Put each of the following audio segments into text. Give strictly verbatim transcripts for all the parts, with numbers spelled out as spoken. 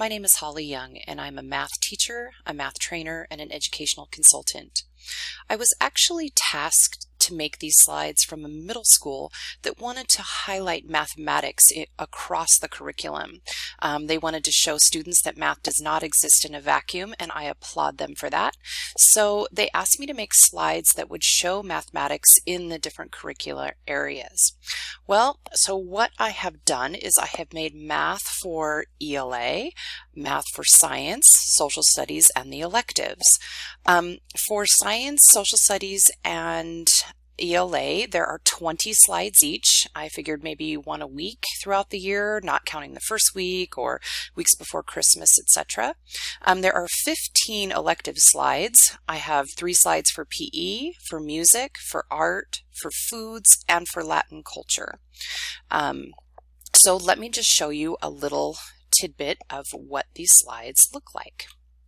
My name is Holly Young, and I'm a math teacher, a math trainer, and an educational consultant. I was actually tasked to make these slides from a middle school that wanted to highlight mathematics across the curriculum. Um, they wanted to show students that math does not exist in a vacuum, and I applaud them for that. So they asked me to make slides that would show mathematics in the different curricular areas. Well, so what I have done is I have made math for E L A, math for science, social studies, and the electives. Um, for science, social studies, and E L A, there are twenty slides each. I figured maybe one a week throughout the year, not counting the first week or weeks before Christmas, et cetera. Um, there are fifteen elective slides. I have three slides for P E, for music, for art, for foods, and for Latin culture. Um, so let me just show you a little tidbit of what these slides look like.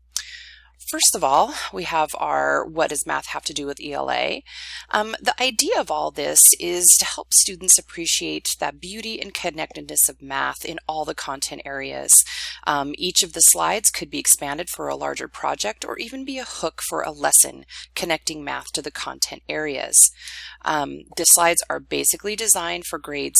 First of all, we have our what does math have to do with E L A? Um, the idea of all this is to help students appreciate that beauty and connectedness of math in all the content areas. Um, each of the slides could be expanded for a larger project or even be a hook for a lesson connecting math to the content areas. Um, the slides are basically designed for grades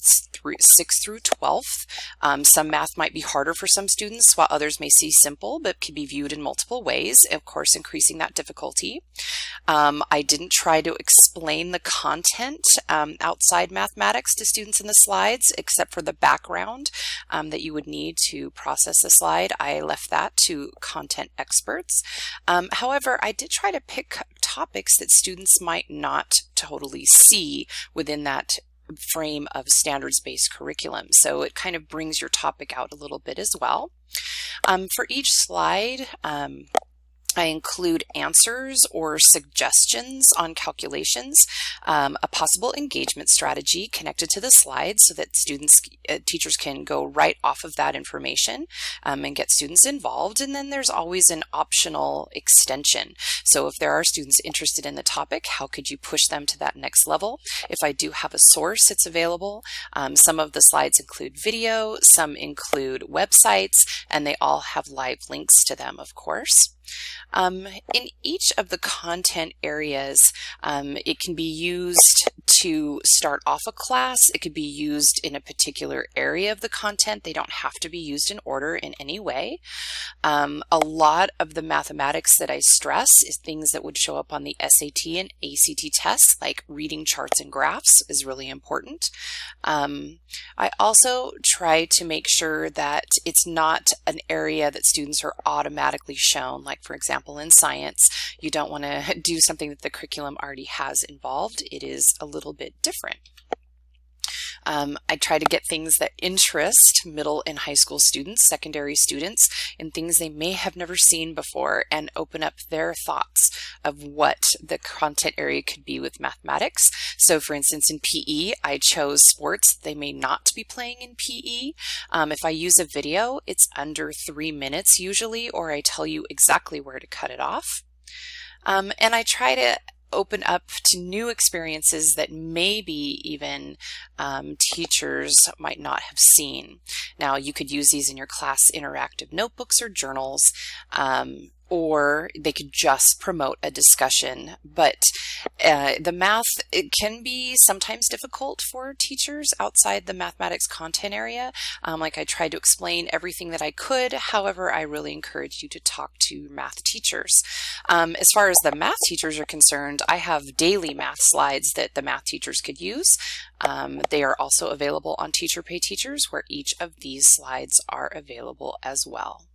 sixth through twelfth. Um, some math might be harder for some students, while others may see simple, but can be viewed in multiple ways, of course increasing that difficulty. Um, I didn't try to explain the content um, outside mathematics to students in the slides, except for the background um, that you would need to process a slide. I left that to content experts. Um, however, I did try to pick topics that students might not totally see within that frame of standards-based curriculum. So it kind of brings your topic out a little bit as well. Um, for each slide, um, I include answers or suggestions on calculations, um, a possible engagement strategy connected to the slides so that students, uh, teachers can go right off of that information um, and get students involved. And then there's always an optional extension. So if there are students interested in the topic, how could you push them to that next level? If I do have a source, it's available. Um, some of the slides include video, some include websites, and they all have live links to them, of course. Um, in each of the content areas, um, it can be used to start off a class. It could be used in a particular area of the content. They don't have to be used in order in any way. Um, a lot of the mathematics that I stress is things that would show up on the S A T and A C T tests, like reading charts and graphs is really important. Um, I also try to make sure that it's not an area that students are automatically shown, like for example in science, you don't want to do something that the curriculum already has involved. It is a little bit different. Um, I try to get things that interest middle and high school students, secondary students, in things they may have never seen before and open up their thoughts of what the content area could be with mathematics. So for instance, in P E, I chose sports they may not be playing in P E. Um, if I use a video, it's under three minutes usually, or I tell you exactly where to cut it off. Um, and I try to open up to new experiences that maybe even um, teachers might not have seen. Now, you could use these in your class interactive notebooks or journals, um, or they could just promote a discussion. But uh, the math, it can be sometimes difficult for teachers outside the mathematics content area. Um, like I tried to explain everything that I could. However, I really encourage you to talk to math teachers. Um, as far as the math teachers are concerned, I have daily math slides that the math teachers could use. Um, they are also available on Teacher Pay Teachers, where each of these slides are available as well.